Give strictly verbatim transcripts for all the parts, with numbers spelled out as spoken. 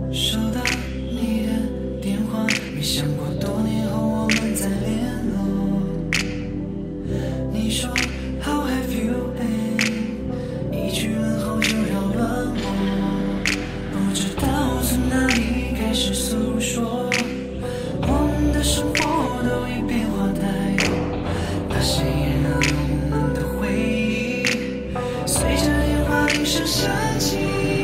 收到你的电话，没想过多年后我们再联络。你说 How have you been？ 一句问候就扰乱我，不知道从哪里开始诉说，我们的生活都已变化太多，那些炎热冷冷的回忆，随着电话铃声响起。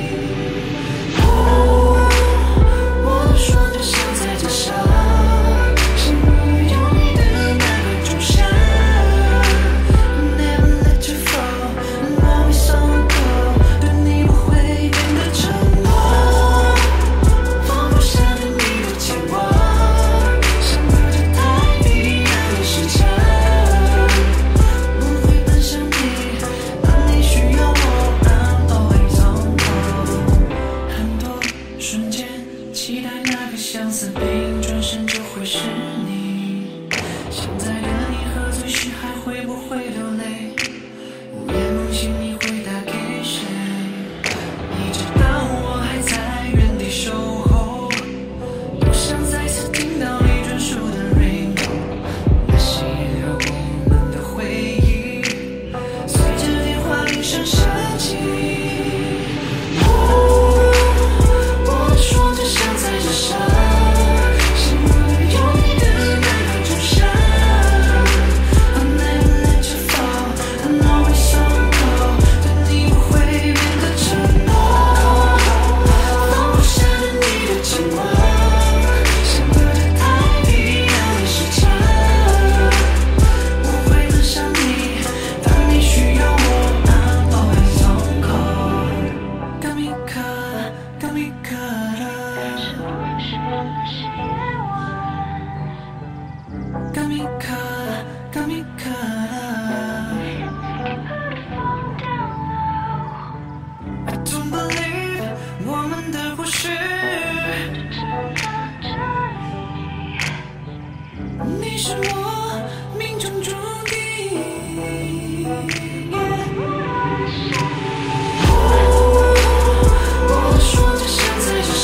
期待那个相似背影转身就会是你。现在的你喝醉时还会不会流泪？午夜梦醒你会打给谁？你知道我还在原地守候，多想再次听到你专属的 ringtone， 那些流过我们的回忆，随着电话铃声响起。Got me caught, got me caught. I don't believe 我们的故事，你是我命中注定。我说着想在这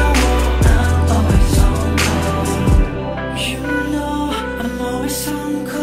上。Some